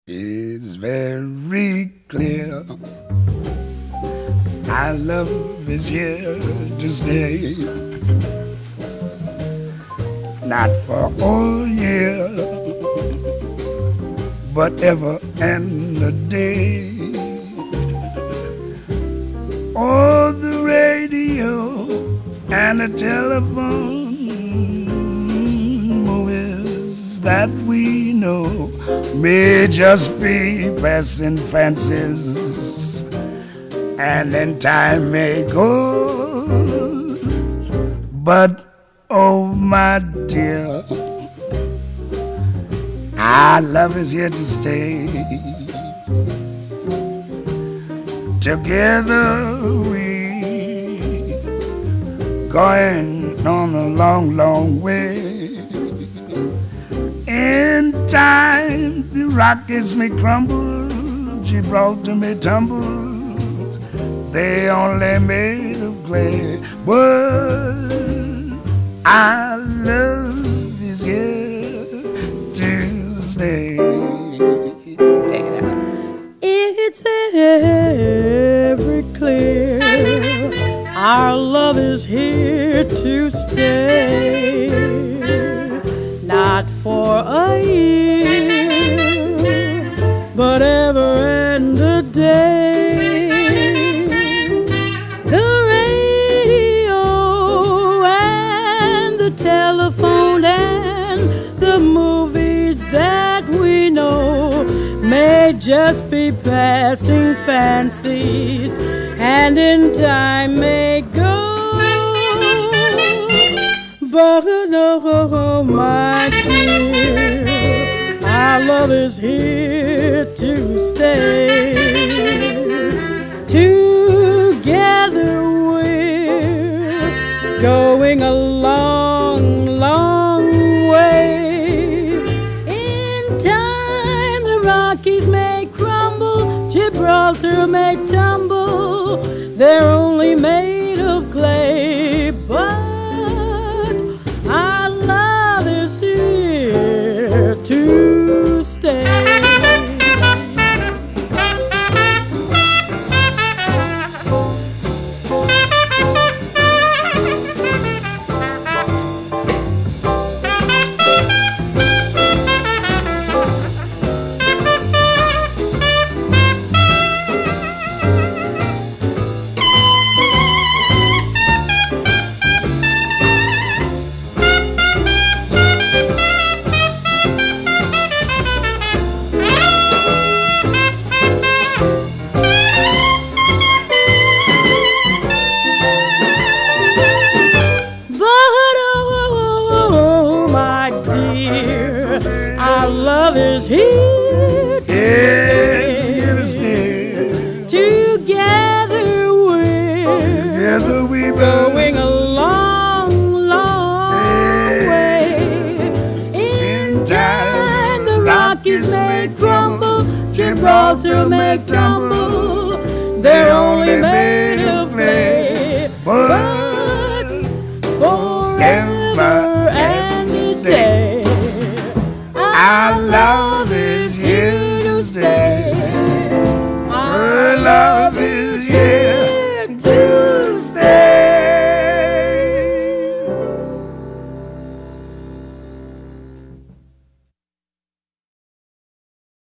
It's very clear our love is here to stay. Not for a year, but ever and a day. Oh, the radio and the telephone, movies that we know may just be passing fancies, and then time may go. But oh, my dear, our love is here to stay. Together we going on a long, long way. In time the Rockies may crumble, Gibraltar may tumble, they only made of clay, but our love is here to stay. Take it out. It's very clear our love is here to stay. Not for a year, but ever and a day. The radio and the telephone and the movies that we know may just be passing fancies, and in time may go. But oh, my dear, our love is here to stay. Together we're going a long, long way. In time the Rockies may crumble, Gibraltar may tumble, they're only made of clay, but our love is here to stay. Our love is here to stay. Together we're going a long, long way. In time the Rockies may crumble, Gibraltar may tumble, they're only made